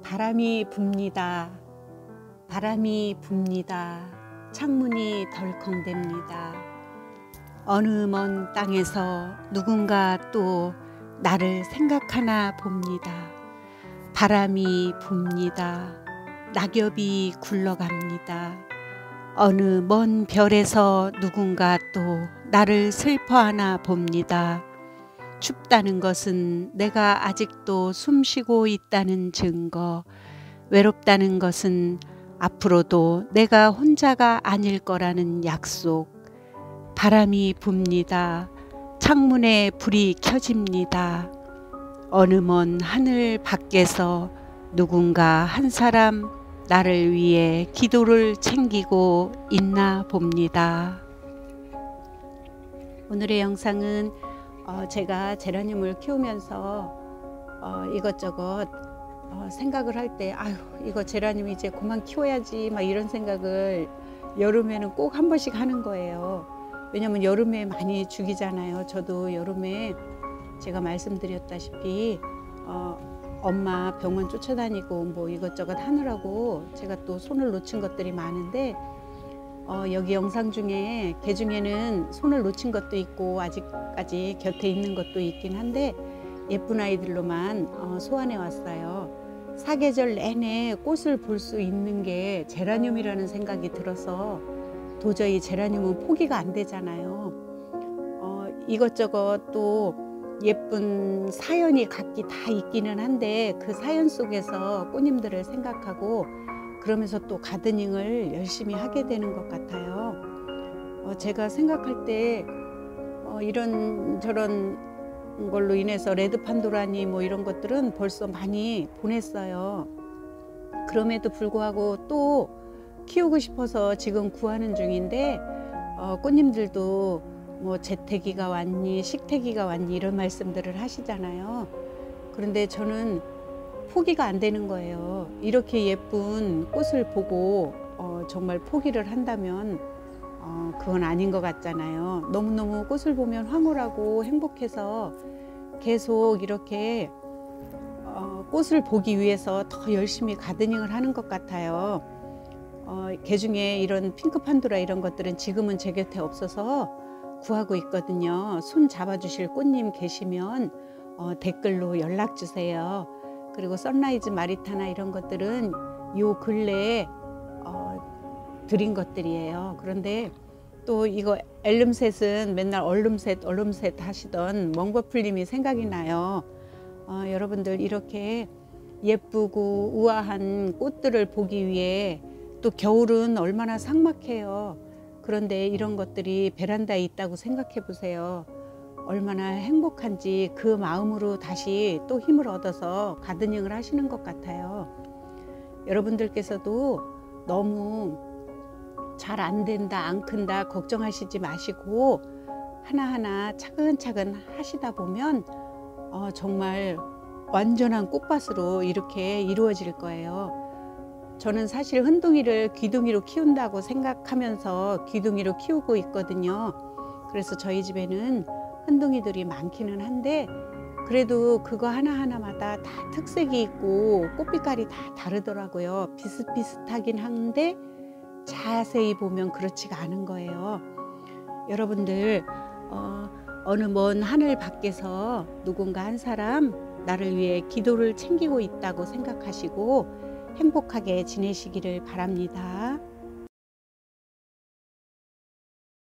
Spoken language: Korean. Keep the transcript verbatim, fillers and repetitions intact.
바람이 붑니다. 바람이 붑니다. 창문이 덜컹댑니다. 어느 먼 땅에서 누군가 또 나를 생각하나 봅니다. 바람이 붑니다. 낙엽이 굴러갑니다. 어느 먼 별에서 누군가 또 나를 슬퍼하나 봅니다. 춥다는 것은 내가 아직도 숨쉬고 있다는 증거, 외롭다는 것은 앞으로도 내가 혼자가 아닐 거라는 약속. 바람이 붑니다. 창문에 불이 켜집니다. 어느 먼 하늘 밖에서 누군가 한 사람 나를 위해 기도를 챙기고 있나 봅니다. 오늘의 영상은 어, 제가 제라늄을 키우면서 어, 이것저것 어, 생각을 할 때 아유 이거 제라늄 이제 그만 키워야지 막 이런 생각을 여름에는 꼭 한 번씩 하는 거예요. 왜냐면 여름에 많이 죽이잖아요. 저도 여름에 제가 말씀드렸다시피 어, 엄마 병원 쫓아다니고 뭐 이것저것 하느라고 제가 또 손을 놓친 것들이 많은데 어, 여기 영상 중에 개 중에는 손을 놓친 것도 있고 아직까지 곁에 있는 것도 있긴 한데 예쁜 아이들로만 어, 소환해 왔어요. 사계절 내내 꽃을 볼 수 있는 게 제라늄이라는 생각이 들어서 도저히 제라늄은 포기가 안 되잖아요. 어, 이것저것 또 예쁜 사연이 각기 다 있기는 한데 그 사연 속에서 꽃님들을 생각하고 그러면서 또 가드닝을 열심히 하게 되는 것 같아요. 어, 제가 생각할 때 어, 이런 저런 걸로 인해서 레드 판도라니 뭐 이런 것들은 벌써 많이 보냈어요. 그럼에도 불구하고 또 키우고 싶어서 지금 구하는 중인데 어, 꽃님들도 뭐 재태기가 왔니 식태기가 왔니 이런 말씀들을 하시잖아요. 그런데 저는 포기가 안 되는 거예요. 이렇게 예쁜 꽃을 보고 어, 정말 포기를 한다면 어, 그건 아닌 것 같잖아요. 너무너무 꽃을 보면 황홀하고 행복해서 계속 이렇게 어, 꽃을 보기 위해서 더 열심히 가드닝을 하는 것 같아요. 어, 개 중에 이런 핑크 판도라 이런 것들은 지금은 제 곁에 없어서 구하고 있거든요. 손 잡아주실 꽃님 계시면 어, 댓글로 연락 주세요. 그리고 선라이즈 마리타나 이런 것들은 요 근래에 어, 드린 것들이에요. 그런데 또 이거 엘름셋은 맨날 얼름셋 얼름셋 하시던 멍버풀님이 생각이 나요. 어, 여러분들 이렇게 예쁘고 우아한 꽃들을 보기 위해 또 겨울은 얼마나 삭막해요. 그런데 이런 것들이 베란다에 있다고 생각해 보세요. 얼마나 행복한지 그 마음으로 다시 또 힘을 얻어서 가드닝을 하시는 것 같아요. 여러분들께서도 너무 잘 안 된다, 안 큰다 걱정하시지 마시고 하나하나 차근차근 하시다 보면 어, 정말 완전한 꽃밭으로 이렇게 이루어질 거예요. 저는 사실 흔둥이를 귀둥이로 키운다고 생각하면서 귀둥이로 키우고 있거든요. 그래서 저희 집에는 흔둥이들이 많기는 한데 그래도 그거 하나하나마다 다 특색이 있고 꽃빛깔이 다 다르더라고요. 비슷비슷하긴 한데 자세히 보면 그렇지가 않은 거예요. 여러분들 어, 어느 먼 하늘 밖에서 누군가 한 사람 나를 위해 기도를 챙기고 있다고 생각하시고 행복하게 지내시기를 바랍니다.